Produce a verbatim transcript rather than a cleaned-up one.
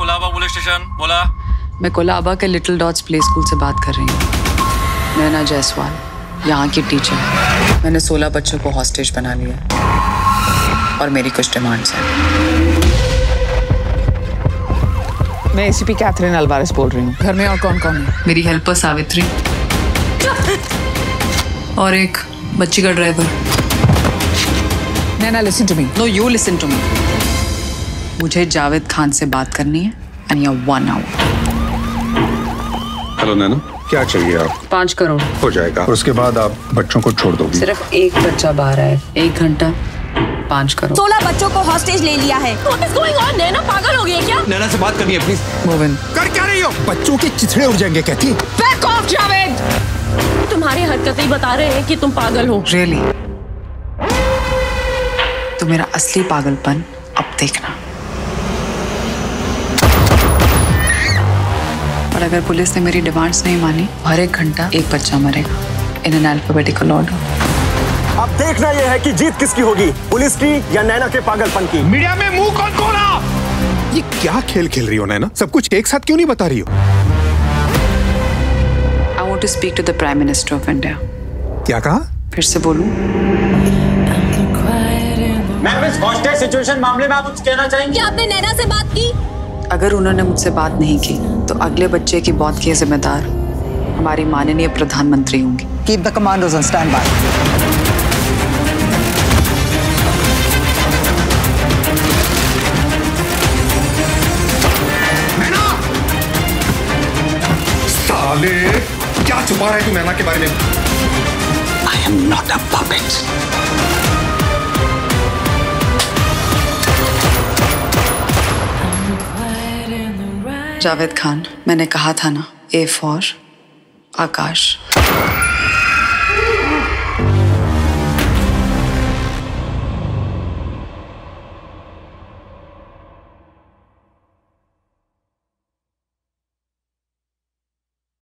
Colaba police station. बोला। मैं कोलाबा के लिटिल डॉट्स प्ले स्कूल से बात कर रही हूँ। नैना जायसवाल, यहाँ की टीचर। मैंने सोलह बच्चों को हॉस्टेज बना लिया और मेरी कुछ डिमांड्स हैं। मैं एसीपी कैथरीन अल्वारेस बोल रही हूँ। घर में और कौन कौन है? मेरी हेल्पर सावित्री और एक बच्ची का driver. Naina, listen to me. No, you listen to me. मुझे जावेद खान से बात करनी है and you have one hour. Hello Naina, क्या चाहिए आप? पाँच करोड़ हो जाएगा। और उसके बाद आप बच्चों को छोड़ दोगी? सिर्फ एक बच्चा बाहर है। एक घंटा, पाँच करोड़। सोलह बच्चों को हॉस्टेज ले लिया है। What is going on? नैना पागल हो गई है क्या? नैना से बात करनी है प्लीज। Move in. कर क्या रही हो? बच्चों के चिथड़े उड़ जाएंगे कहती। Back off, Javed. तुम्हारी हरकतें बता रहे हैं कि तुम पागल हो। रियली? तो मेरा असली पागलपन अब देखना। और अगर पुलिस ने मेरी डिमांड्स नहीं मानी, हर एक घंटा एक बच्चा मरेगा इन एन अल्फाबेटिकल ऑर्डर। अब देखना यह है कि जीत किसकी होगी, पुलिस की या नैना के पागलपन की। मीडिया में मुंह कौन खोला? ये क्या खेल खेल रही हो नैना? सब कुछ एक साथ क्यों नहीं बता रही हो? I want to speak to the Prime Minister of India. क्या कहा? फिर से बोलूं? मैम, इस हॉस्टेज सिचुएशन मामले में आप कुछ कहना चाहेंगे? क्या आपने नैना से बात की? अगर उन्होंने मुझसे बात नहीं की तो अगले बच्चे की मौत की जिम्मेदार हमारी माननीय प्रधानमंत्री होंगी। Keep the commandos on standby. नैना! साले, क्या छुपा रहा है तू नैना के बारे में? I am not a puppet. Javed Khan, मैंने कहा था ना, ए फॉर आकाश।